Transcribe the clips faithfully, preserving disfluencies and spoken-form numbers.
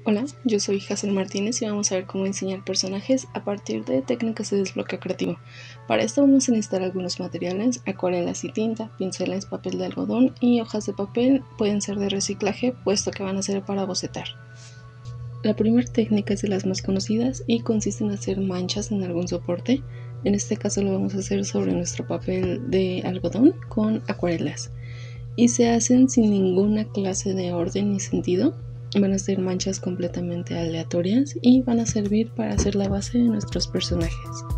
Hola, yo soy Hazel Martínez y vamos a ver cómo diseñar personajes a partir de técnicas de desbloqueo creativo. Para esto vamos a necesitar algunos materiales: acuarelas y tinta, pinceles, papel de algodón y hojas de papel. Pueden ser de reciclaje, puesto que van a ser para bocetar. La primera técnica es de las más conocidas y consiste en hacer manchas en algún soporte. En este caso lo vamos a hacer sobre nuestro papel de algodón con acuarelas. Y se hacen sin ninguna clase de orden ni sentido. Van a ser manchas completamente aleatorias y van a servir para hacer la base de nuestros personajes.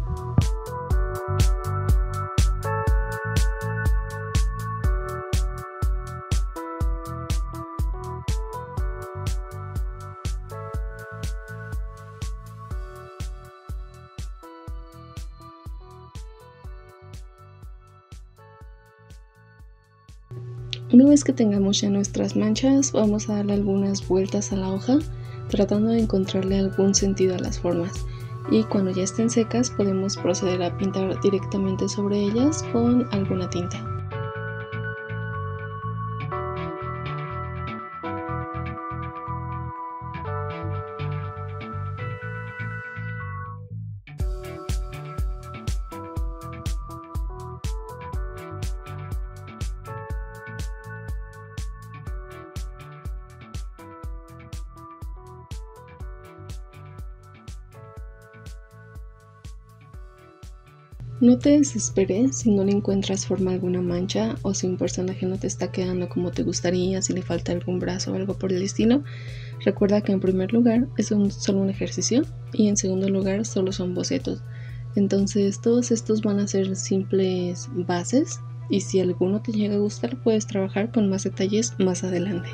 Una vez que tengamos ya nuestras manchas, vamos a darle algunas vueltas a la hoja, tratando de encontrarle algún sentido a las formas. Y cuando ya estén secas, podemos proceder a pintar directamente sobre ellas con alguna tinta. No te desesperes si no le encuentras forma a alguna mancha o si un personaje no te está quedando como te gustaría, si le falta algún brazo o algo por el estilo. Recuerda que en primer lugar es un, solo un ejercicio y en segundo lugar solo son bocetos. Entonces todos estos van a ser simples bases y si alguno te llega a gustar puedes trabajar con más detalles más adelante.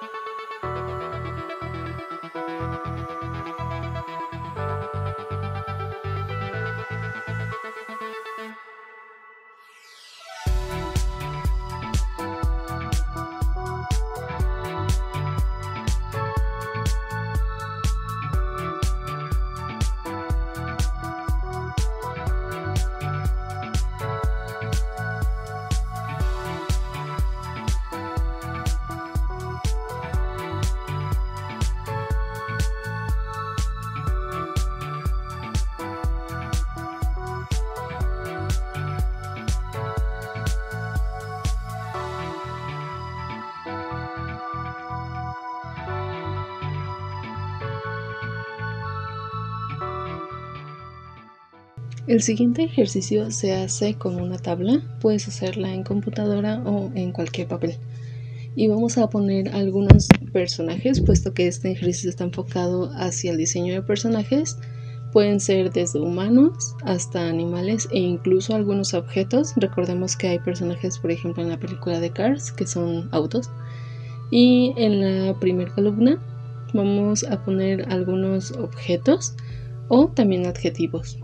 El siguiente ejercicio se hace con una tabla, puedes hacerla en computadora o en cualquier papel. Y vamos a poner algunos personajes, puesto que este ejercicio está enfocado hacia el diseño de personajes. Pueden ser desde humanos hasta animales e incluso algunos objetos. Recordemos que hay personajes, por ejemplo, en la película de Cars, que son autos. Y en la primera columna vamos a poner algunos objetos o también adjetivos.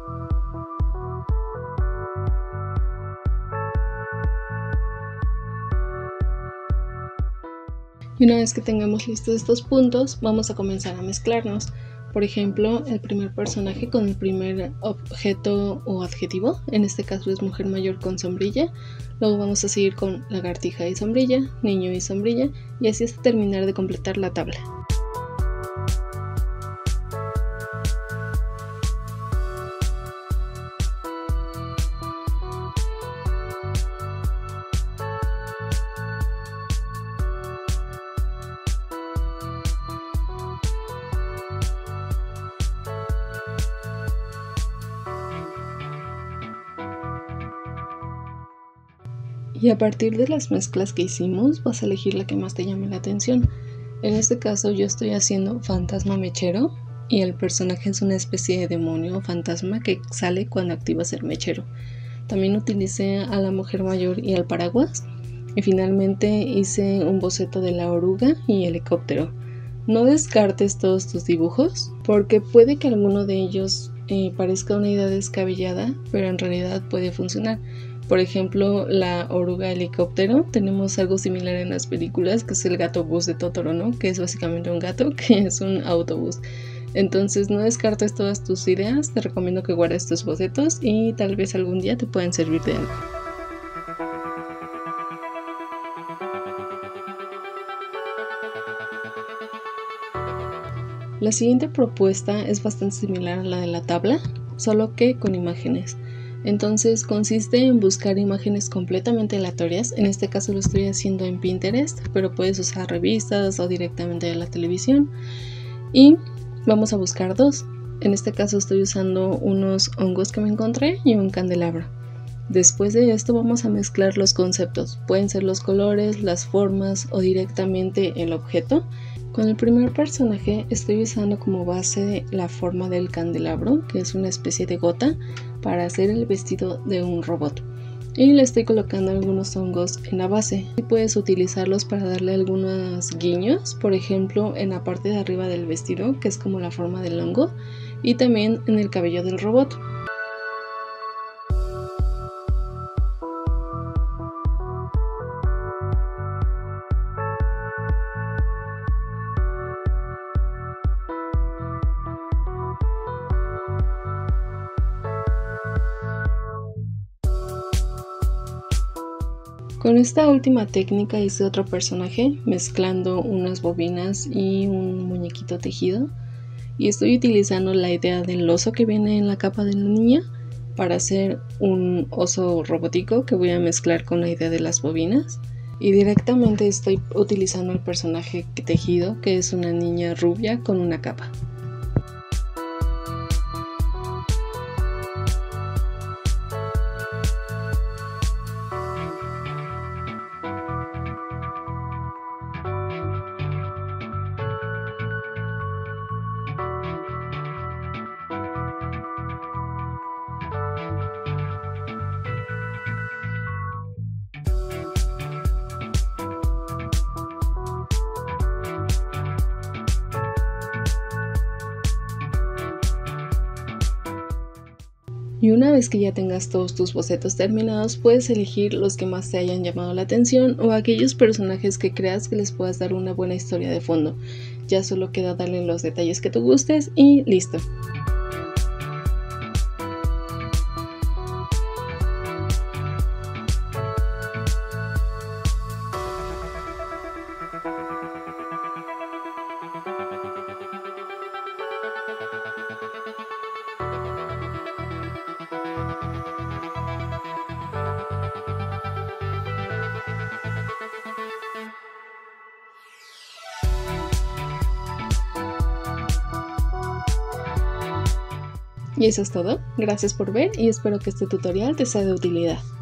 Y una vez que tengamos listos estos puntos, vamos a comenzar a mezclarnos. Por ejemplo, el primer personaje con el primer objeto o adjetivo, en este caso es mujer mayor con sombrilla. Luego vamos a seguir con lagartija y sombrilla, niño y sombrilla, y así hasta terminar de completar la tabla. Y a partir de las mezclas que hicimos vas a elegir la que más te llame la atención. En este caso yo estoy haciendo fantasma mechero y el personaje es una especie de demonio o fantasma que sale cuando activas el mechero. También utilicé a la mujer mayor y al paraguas y finalmente hice un boceto de la oruga y helicóptero. No descartes todos tus dibujos porque puede que alguno de ellos eh, parezca una idea descabellada, pero en realidad puede funcionar. Por ejemplo, la oruga helicóptero, tenemos algo similar en las películas, que es el gato bus de Totoro, ¿no? Que es básicamente un gato que es un autobús. Entonces no descartes todas tus ideas, te recomiendo que guardes tus bocetos y tal vez algún día te puedan servir de algo. La siguiente propuesta es bastante similar a la de la tabla, solo que con imágenes. Entonces consiste en buscar imágenes completamente aleatorias. En este caso lo estoy haciendo en Pinterest, pero puedes usar revistas o directamente de la televisión. Y vamos a buscar dos. En este caso estoy usando unos hongos que me encontré y un candelabro. Después de esto vamos a mezclar los conceptos. Pueden ser los colores, las formas o directamente el objeto. Con el primer personaje estoy usando como base la forma del candelabro, que es una especie de gota, para hacer el vestido de un robot. Y le estoy colocando algunos hongos en la base. Y puedes utilizarlos para darle algunos guiños, por ejemplo en la parte de arriba del vestido, que es como la forma del hongo, y también en el cabello del robot. Con esta última técnica hice otro personaje mezclando unas bobinas y un muñequito tejido, y estoy utilizando la idea del oso que viene en la capa de la niña para hacer un oso robótico que voy a mezclar con la idea de las bobinas, y directamente estoy utilizando el personaje tejido, que es una niña rubia con una capa. Y una vez que ya tengas todos tus bocetos terminados, puedes elegir los que más te hayan llamado la atención o aquellos personajes que creas que les puedas dar una buena historia de fondo. Ya solo queda darle los detalles que tú gustes y listo. Y eso es todo. Gracias por ver y espero que este tutorial te sea de utilidad.